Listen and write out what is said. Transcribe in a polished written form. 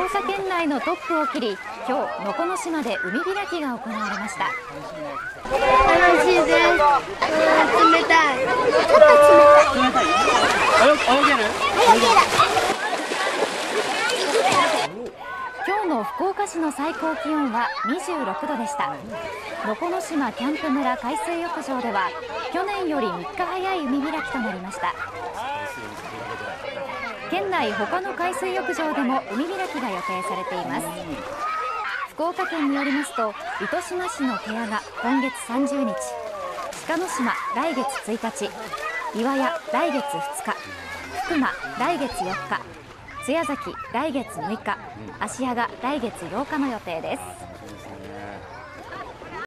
岡県内のトップを切り、今日能古島で海開きが行われました。 楽しいです。冷たい。 冷たい。泳げる？ 今日の福岡市の最高気温は26度でした。能古島キャンプ村海水浴場では去年より3日早い海開きとなりました。県内他の海水浴場でも海開きが予定されています。福岡県によりますと、糸島市の芥屋が今月30日、鹿の島来月1日、岩屋来月2日、福間来月4日、津屋崎来月6日、芦屋が来月8日の予定です。